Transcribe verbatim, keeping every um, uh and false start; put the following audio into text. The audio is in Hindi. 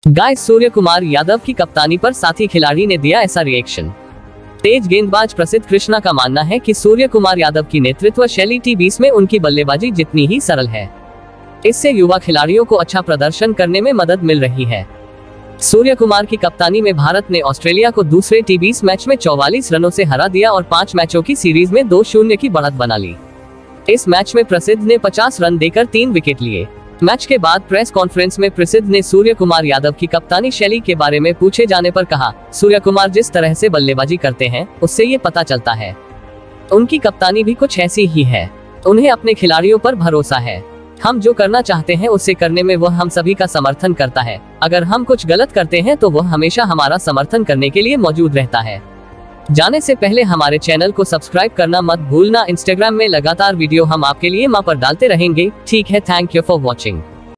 गाइस, सूर्य कुमार यादव की कप्तानी पर साथी खिलाड़ी ने दिया ऐसा रिएक्शन। तेज गेंदबाज प्रसिद्ध कृष्णा का मानना है कि सूर्य कुमार यादव की नेतृत्व शैली टी बीस में उनकी बल्लेबाजी जितनी ही सरल है। इससे युवा खिलाड़ियों को अच्छा प्रदर्शन करने में मदद मिल रही है। सूर्य कुमार की कप्तानी में भारत ने ऑस्ट्रेलिया को दूसरे टी बीस मैच में चौवालीस रनों से हरा दिया और पांच मैचों की सीरीज में दो शून्य की बढ़त बना ली। इस मैच में प्रसिद्ध ने पचास रन देकर तीन विकेट लिए। मैच के बाद प्रेस कॉन्फ्रेंस में प्रसिद्ध ने सूर्य कुमार यादव की कप्तानी शैली के बारे में पूछे जाने पर कहा, सूर्य कुमार जिस तरह से बल्लेबाजी करते हैं उससे ये पता चलता है उनकी कप्तानी भी कुछ ऐसी ही है। उन्हें अपने खिलाड़ियों पर भरोसा है। हम जो करना चाहते हैं उसे करने में वह हम सभी का समर्थन करता है। अगर हम कुछ गलत करते हैं तो वह हमेशा हमारा समर्थन करने के लिए मौजूद रहता है। जाने से पहले हमारे चैनल को सब्सक्राइब करना मत भूलना। इंस्टाग्राम में लगातार वीडियो हम आपके लिए वहां पर डालते रहेंगे। ठीक है, थैंक यू फॉर वॉचिंग।